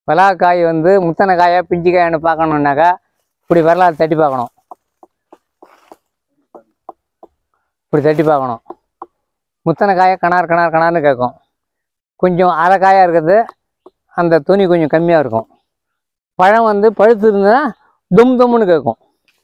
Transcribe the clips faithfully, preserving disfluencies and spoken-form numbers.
பலாக்காய் வந்து முத்தனை காயா பிஞ்சு காயான்னு பார்க்கணுன்னாக்கா இப்படி வரலாறு தட்டி பார்க்கணும். இப்படி தட்டி பார்க்கணும். முத்தனை காயை கணார் கணார் கணார்னு கேட்கும். கொஞ்சம் அரை காயாக இருக்கிறது அந்த துணி கொஞ்சம் கம்மியாக இருக்கும். பழம் வந்து பழுத்து இருந்ததுன்னா தும் தும்னு கேட்கும்.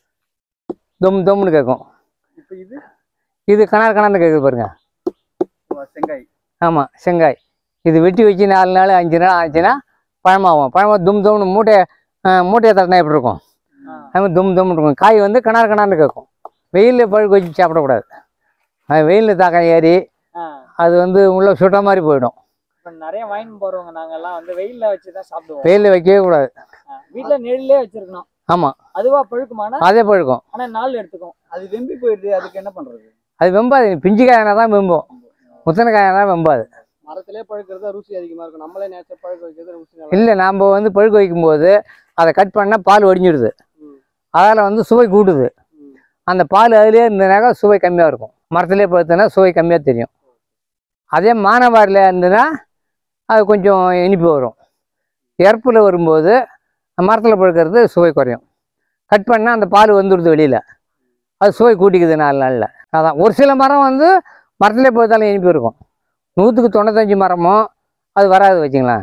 தும் தும்னு கேட்கும். இப்போ இது இது கணார் கணார்னு கேட்குது பாருங்க. செங்காய். ஆமாம், செங்காய். இது வெட்டி வச்சு நாலு நாள் அஞ்சு நாள் ஆச்சுன்னா பழமாகும். பழமாக தும் தும்னு மூட்டையை மூட்டையை தட்டினா எப்படி இருக்கும், அது மாதிரி தும் தும்னு இருக்கும். காய் வந்து கணார் கணார்னு கேட்கும். வெயிலில் பழுக்க வச்சு சாப்பிடக்கூடாது. அது வெயிலில் தாக்கம் ஏறி அது வந்து உள்ள சுட்ட மாதிரி போயிடும். இப்போ நிறைய வாங்கி போகிறவங்க நாங்கள்லாம் வந்து வெயிலில் வச்சு தான் சாப்பிடுவோம். வெயிலில் வைக்கவே கூடாது. வீட்டில் நெல்லே வச்சிருக்கணும். ஆமாம், அதுவா பழுக்குமானா? அதே பழுக்கும். ஆனால் நாள் எடுத்துக்கும். அது வெம்பி போயிடுது. அதுக்கு என்ன பண்ணுறது? அது வெம்பாது. பிஞ்சு காயினா தான் வெம்பும். முத்தனை காயினா தான் வெம்பாது. மரத்திலே பழுக்கிறது ருசி அதிகமாக இருக்கும். நம்மளே நேச்சர் பழுக்க வைக்கிறது ருசி இல்லை. நாம் வந்து பழுக்க வைக்கும்போது அதை கட் பண்ணால் பால் வடிஞ்சிடுது. அதால் வந்து சுவை கூட்டுது. அந்த பால் அதிலே இருந்ததுனாக்கா சுவை கம்மியாக இருக்கும். மரத்திலே பழுத்துனா சுவை கம்மியாக தெரியும். அதே மானவாரில் இருந்ததுன்னா அது கொஞ்சம் இனிப்பு வரும். இறப்பில் வரும்போது மரத்தில் பழுக்கிறது சுவை குறையும். கட் பண்ணால் அந்த பால் வந்துடுது வெளியில். அது சுவை கூட்டிக்குது நாலு நாளில். அதான் ஒரு சில மரம் வந்து மரத்திலே பழுத்தாலும் இனிப்பு இருக்கும். நூற்றுக்கு தொண்ணூத்தஞ்சு மரமும் அது வராது வச்சுங்களேன்.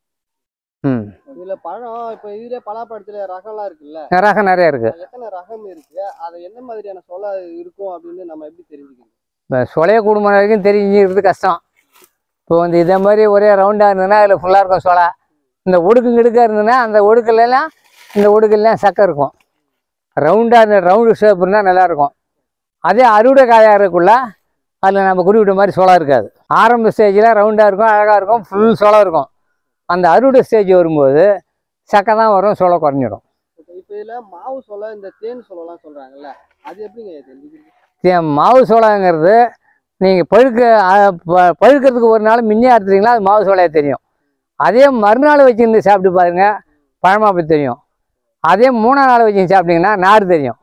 ம் இதில் பழம் இப்போ இதில் பலாப்பழத்தில் ரகம்லாம் இருக்குல்ல, ரகம் நிறையா இருக்குது. எத்தனை ரகம் இருக்குது? அது என்ன மாதிரியான சொலை இருக்கும் அப்படின்னு நம்ம எப்படி தெரிஞ்சுக்கணும்? இப்போ சொலைய குடும்பம் வரைக்கும் தெரிஞ்சுக்கிறது கஷ்டம். இப்போ வந்து இதே மாதிரி ஒரே ரவுண்டாக இருந்ததுன்னா அதில் ஃபுல்லாக இருக்கும் சொலை. இந்த ஒடுக்கு கிடுக்காக இருந்ததுன்னா அந்த ஒடுக்கெல்லாம் இந்த ஒடுக்கெல்லாம் சக்கை இருக்கும். ரவுண்டாக இருந்த ரவுண்டு ஷேப் இருந்தால் நல்லாயிருக்கும். அதே அறுவடை காயாக இருக்குள்ள அதில் நம்ம குறிப்பிட்ட மாதிரி சொலை இருக்காது. ஆரம்ப ஸ்டேஜில் ரவுண்டாக இருக்கும், அழகாக இருக்கும், ஃபுல் சொலை இருக்கும். அந்த அறுவடை ஸ்டேஜ் வரும்போது சக்கை தான் வரும், சொலை குறைஞ்சிடும். இப்போ இதில் மாவு சொலை, இந்த தேன் சொலைலாம் சொல்கிறாங்கல்ல, அது எப்படிங்க தெரிஞ்சுக்கிறது? மாவு சோளங்கிறது நீங்கள் பழுக்க பழுக்கிறதுக்கு ஒரு நாள் முன்னே அறுத்துறீங்களா அது மாவு சோளையாக தெரியும். அதே மறுநாள் வச்சுருந்து சாப்பிட்டு பாருங்க பழமா போய் தெரியும். அதே மூணாம் நாள் வச்சு சாப்பிட்டீங்கன்னா நார் தெரியும்.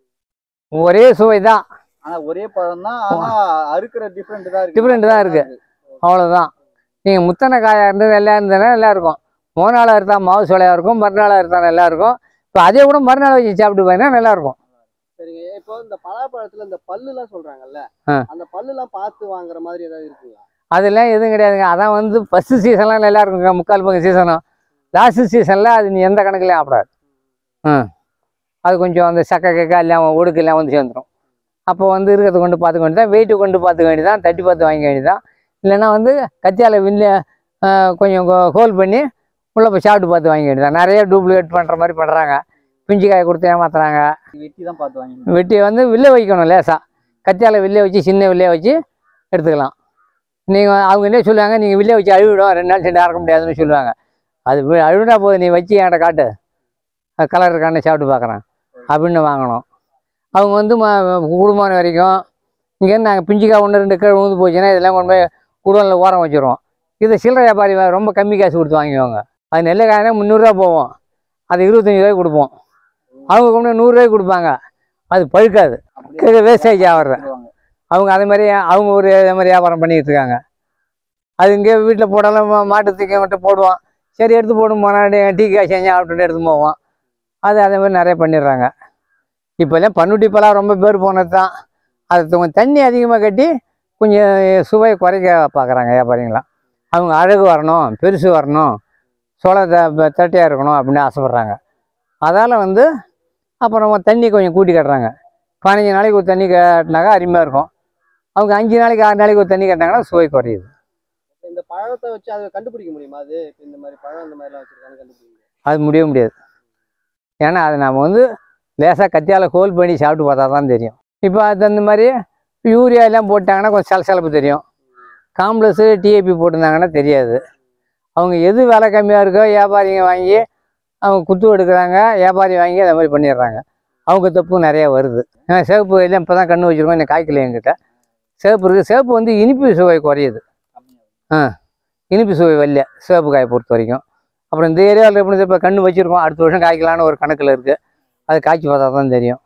ஒரே சுவை தான், ஆனால் ஒரே பழம் தான். ஆனால் அறுக்கிற டிஃப்ரெண்ட் தான் இருக்குது. டிஃப்ரெண்ட் தான் இருக்குது, அவ்வளோதான். நீங்கள் முத்தனை காயாக இருந்து நல்லா இருந்ததுன்னா நல்லா இருக்கும். மூணு நாள் அறுத்தா மாவு சோளையாக இருக்கும், மறுநாள் அறுத்தா நல்லா இருக்கும். இப்போ அதே கூட மறுநாள் வச்சு சாப்பிட்டு பாருங்கன்னா நல்லாயிருக்கும். சரிங்க. இப்போ இந்த பலாப்பழத்துல இந்த பல்லுலாம் சொல்றாங்கல்ல, அந்த பல்லுலாம் பார்த்து வாங்குற மாதிரி ஏதாவது இருக்குங்களா? அதெல்லாம் எதுவும் கிடையாதுங்க. அதான் வந்து ஃபஸ்ட்டு சீசன்லாம் நல்லா இருக்குங்க. முக்கால் பங்கு சீசனும் லாஸ்ட்டு சீசனில் அது நீ எந்த கணக்குலையும் ஆப்பிடாது. ம் அது கொஞ்சம் அந்த சக்கை கக்கா எல்லாம் ஒடுக்கு எல்லாம் வந்து சேர்ந்துடும். அப்போ வந்து இருக்கிறத கொண்டு பார்த்துக்க வேண்டியதான், வெயிட்டு கொண்டு பார்த்துக்க வேண்டியதான், தட்டி பார்த்து வாங்கிக்க வேண்டியதான். இல்லைன்னா வந்து கத்தியால் வில்ல கொஞ்சம் ஹோல் பண்ணி உள்ளே போய் சாப்பிட்டு பார்த்து வாங்கிக்க வேண்டியதான். நிறைய டூப்ளிகேட் பண்ணுற மாதிரி பண்ணுறாங்க. பிஞ்சு காயை கொடுத்து ஏமாத்துறாங்க. வெட்டி தான் பார்த்து வாங்கி வெட்டி வந்து வில்ல வைக்கணும். லேசாக கத்தியால் வில்ல வச்சு சின்ன வில்லையை வச்சு எடுத்துக்கலாம். நீங்கள் அவங்க என்ன சொல்லுவாங்க, நீங்கள் வில்ல வச்சு அழுவிடும், ரெண்டு நாள் சென்று அறக்க முடியாதுன்னு சொல்லுவாங்க. அது அழுவினா போது நீ வச்சு என்கிட்ட காட்டு, கலர் இருக்கான்னு சாப்பிட்டு பார்க்குறேன் அப்படின்னு வாங்கணும். அவங்க வந்து குடும்பம் வரைக்கும் இங்கேருந்து நாங்கள் பிஞ்சுக்காய் ஒன்று ரெண்டு கீழே உழுந்து போச்சுன்னா இதெல்லாம் கொண்டு போய் குடோனில் ஓரம் வச்சுருவோம். இதை சில்லறை வியாபாரி ரொம்ப கம்மி காசு கொடுத்து வாங்கிக்குவாங்க. அது நெல்லை காயினா முந்நூறுரூவா போவோம், அது இருபத்தஞ்சி ரூபாய்க்கு கொடுப்போம். அவங்க கொண்டு நூறுரூவாய்க்கு கொடுப்பாங்க, அது பழுக்காது, வேஸ்டேஜ் ஆகிற. அவங்க அதே மாதிரி அவங்க ஒரு அதே மாதிரி வியாபாரம் பண்ணிக்கிட்டு இருக்காங்க. அது இங்கே வீட்டில் போடாலும் மாட்டு தீக்க மட்டும் போடுவோம். சரி எடுத்து போடும் போனால் டீ காய் செஞ்சு ஆப்பிட்டு எடுத்து போவோம். அது அதே மாதிரி நிறைய பண்ணிடுறாங்க. இப்போல்லாம் பன்னுட்டி பழம் ரொம்ப பேர் போனது தான். அது கொஞ்சம் தண்ணி அதிகமாக கட்டி கொஞ்சம் சுவையை குறைக்க பார்க்குறாங்க வியாபாரிங்களாம். அவங்க அழகு வரணும், பெருசு வரணும், சோள த தட்டையாக இருக்கணும் அப்படின்னு ஆசைப்பட்றாங்க. அதால் வந்து அப்புறம் தண்ணி கொஞ்சம் கூட்டி கட்டுறாங்க. பதினஞ்சு நாளைக்கு ஒரு தண்ணி கட்டினாக்கா அருமையாக இருக்கும். அவங்க அஞ்சு நாளைக்கு ஆறு நாளைக்கு ஒரு தண்ணி கட்டினாங்கன்னா சுவை குறையுது. இந்த பழத்தை வச்சு அதை கண்டுபிடிக்க முடியுமா? அது இந்த மாதிரி பழம் இந்த மாதிரிலாம் வச்சுருக்காங்க கண்டுபிடிக்க அது முடிய முடியாது. ஏன்னா அது நம்ம வந்து லேசாக கத்தியால் ஹோல் பண்ணி சாப்பிட்டு பார்த்தா தான் தெரியும். இப்போ அது அந்த மாதிரி யூரியா எல்லாம் போட்டாங்கன்னா கொஞ்சம் சலசலப்பு தெரியும். காம்ப்ளெக்ஸு டிஏபி போட்டிருந்தாங்கன்னா தெரியாது. அவங்க எது விலை கம்மியாக இருக்கோ வியாபாரிங்க வாங்கி அவங்க குத்து எடுக்கிறாங்க, வியாபாரி வாங்கி அதை மாதிரி பண்ணிடுறாங்க. அவங்க தப்பு நிறையா வருது. ஏன்னா சிவப்பு எல்லாம் இப்போ தான் கண்ணு வச்சுருக்கோம், இன்னும் காய்க்கல என்கிட்ட. சிவப்பு இருக்குது. சிவப்பு வந்து இனிப்பு சுவை குறையுது. ஆ இனிப்பு சுவை வரல சிவப்பு காயை பொறுத்த வரைக்கும். அப்புறம் இந்த ஏரியாவில் எப்படி இப்போ கண்ணு வச்சுருக்கோம், அடுத்த வருஷம் காய்க்கலான்னு ஒரு கணக்கில் இருக்குது. அது காய்ச்சி பார்த்தா தான் தெரியும்.